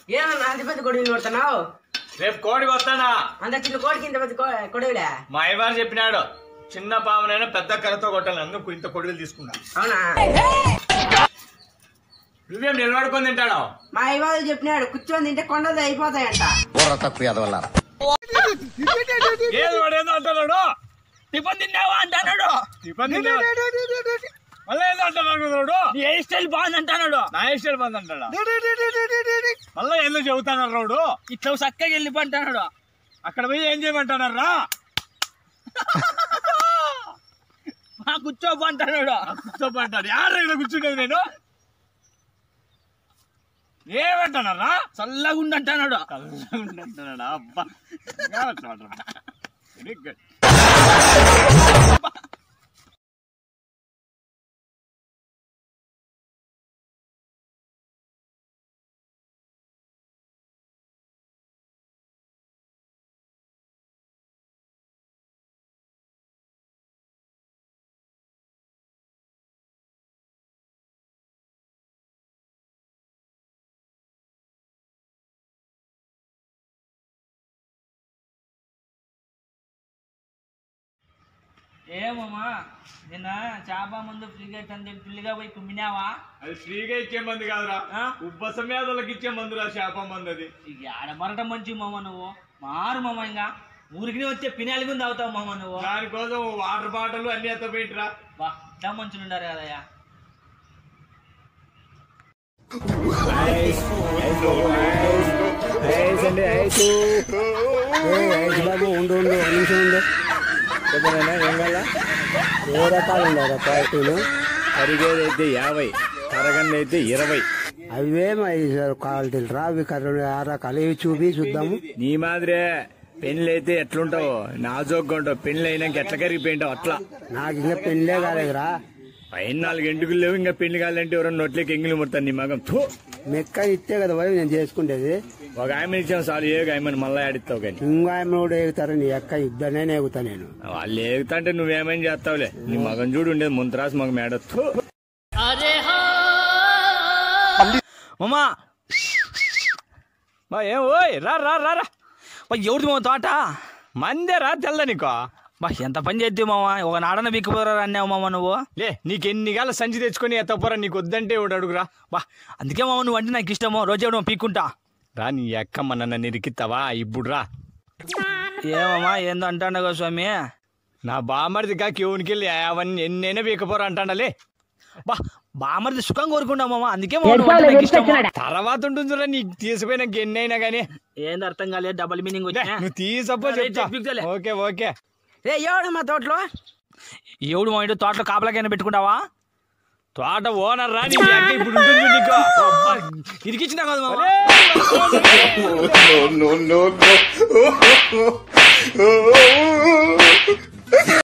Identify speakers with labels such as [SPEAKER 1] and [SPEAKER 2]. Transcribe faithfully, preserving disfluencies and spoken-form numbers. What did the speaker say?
[SPEAKER 1] ఏమన్నా అంత పెద్ద కొడుకుని కొడుతున్నావు?
[SPEAKER 2] రేపు కోడికి వస్తానా?
[SPEAKER 1] అంత చిన్న కోడికి ఇంత పెద్ద కొడుకులే?
[SPEAKER 2] మా అయ్యవారు చెప్పినాడు చిన్న పామునైనా పెద్ద కర్రతో కొట్టాలి, అందుకు ఇంత కొడుకులు తీసుకున్నా.
[SPEAKER 1] అవునా?
[SPEAKER 2] నువ్వేం నిలబడుకొని తింటాడు?
[SPEAKER 1] మా అయ్యవారు చెప్పినాడు కూర్చొని తింటే కొండలు అయిపోతాయంట.
[SPEAKER 2] ఏది వాడేదో అంటున్నాడు, టిఫిన్ తిన్నావా అంటున్నాడు. టిఫిన్ మళ్ళీ ఏదో అంటున్నాడు, నీ హెయిర్ స్టైల్ బాగుంది అంటున్నాడు. నా హెయిర్ స్టైల్ బాగుంది అంటాడు. మళ్ళీ ఎందుకు చెబుతాను రోడ్డు ఇట్లా చక్కగా వెళ్ళిపోంటున్నాడు. అక్కడ పోయి ఏం చేయమంటున్నారా? కూర్చోపో అంటున్నాడు. కూర్చోపో అంటాడు. యారు ఇక్కడ కూర్చుండేది నేను? ఏమంటున్నారా? చల్లగా ఉండంటున్నాడు. చల్లగా ఉండంటున్నాడా? అబ్బా వెరీ గుడ్.
[SPEAKER 3] ఏమమ్మా నిన్న చేప మందు ఫ్రీగా ఇచ్చండి పిల్లిగా పోయి కుమ్మినావా?
[SPEAKER 2] అది ఫ్రీగా ఇచ్చే మందు కాదురా, ఉబ్బసం వ్యాధులకు ఇచ్చే మందురా చేప మందు. అది
[SPEAKER 3] ఆడమరటం మంచి మామ, నువ్వు మారు మామ. ఇంకా ఊరికి వచ్చే పినాలి గుంది అవుతావు మామ నువ్వు.
[SPEAKER 2] దానికోసం వాటర్ బాటిల్ అన్ని ఎత్త పెట్టిరా.
[SPEAKER 3] బా ఇట్లా మంచులు ఉండారు కదయ్యా.
[SPEAKER 4] బాబు ఉండు ఉండు ఒక నిమిషం ఉండు. ఏం వల్ల ఏ రకాలు ఉన్నాయి క్వాలిటీలు?
[SPEAKER 2] కరిగేది అయితే యాభై, కరగంది అయితే ఇరవై.
[SPEAKER 4] అవేమో క్వాలిటీలు రా, అవి కర్ర ఆ రకాలు ఇవి చూపి చూద్దాము.
[SPEAKER 2] నీ మాదిరే పెళ్లి అయితే ఎట్లుంటావు, నాజోగ్గా ఉంటావు. పెళ్లి అయినాక ఎట్లా కరిగిపోయింటావు అట్లా.
[SPEAKER 4] నాకు ఇంకా పెళ్ళే కాలేదురా.
[SPEAKER 2] పైన నాలుగు ఎంటుకులు లేవు, ఇంకా పెళ్లి కావాలంటే ఎవరన్నా నోట్లోకి ఎంగిలి ముడతాను నీ మగం.
[SPEAKER 4] మెక్క ఇస్తే కదా పోయి నేను చేసుకుంటేది.
[SPEAKER 2] ఒక ఆయన ఇచ్చాం చాలు, ఏ ఆయమని మళ్ళీ ఆడిస్తావు. కానీ
[SPEAKER 4] ఇంకో ఆయన కూడా ఎగుతారు, నీ ఎక్క ఇద్దరినే ఎగుతా నేను.
[SPEAKER 2] వాళ్ళు ఏగుతా అంటే నువ్వేమైనా చేస్తావులే. నీ మగం చూడు ఉండేది ముంతరాసు మగ మేడత్తు.
[SPEAKER 3] మామా
[SPEAKER 2] బా ఏం ఓయ్ రా రా రా రా.
[SPEAKER 3] ఎవరిది మామ తోట?
[SPEAKER 2] మందే రా తెల్ల నీకో.
[SPEAKER 3] బా ఎంత పని చేద్దావు మామ, ఒక నాడన బిక్కుపోరా అన్నావు మామ నువ్వు.
[SPEAKER 2] లే నీకు ఎన్ని గాల సంచి తెచ్చుకొని ఎత్తపోరా, నీకు వద్దంటే ఒకటి అడుగురా.
[SPEAKER 3] బా అందుకే మామ నువ్వు అంటే నాకు ఇష్టము, రోజు ఎవడో పీక్కుంటా.
[SPEAKER 2] రా నీ ఎక్కమ్మ నన్ను నిరికిస్తావా ఇప్పుడు రా.
[SPEAKER 3] ఏమమ్మా ఏందో అంటాడు స్వామి.
[SPEAKER 2] నా బామర్ది కాకి ఎవరికి వెళ్ళి అవన్నీ ఎన్నైనా పీకపోరా అంటాడలే.
[SPEAKER 3] బా బామర్ది సుఖం కోరుకుంటా మామ, అందుకే
[SPEAKER 2] తర్వాత ఉంటుందిరా నీకు తీసిపోయినాక ఎన్నైనా గానీ.
[SPEAKER 3] ఏంది అర్థం కాలేదు, డబుల్ మీనింగ్ వచ్చా.
[SPEAKER 2] నువ్వు తీసపో చెప్తా. Okay okay.
[SPEAKER 1] రే ఎవడు మా తోటలో?
[SPEAKER 3] ఎవడు మా ఇంటి తోటలో కాపలాకైనా పెట్టుకుంటావా?
[SPEAKER 2] తోట ఓనర్ రా నీ ఇప్పుడు ఉంటుంది నీకు.
[SPEAKER 3] ఇరికిచ్చినా కదా
[SPEAKER 5] no, no, no, no.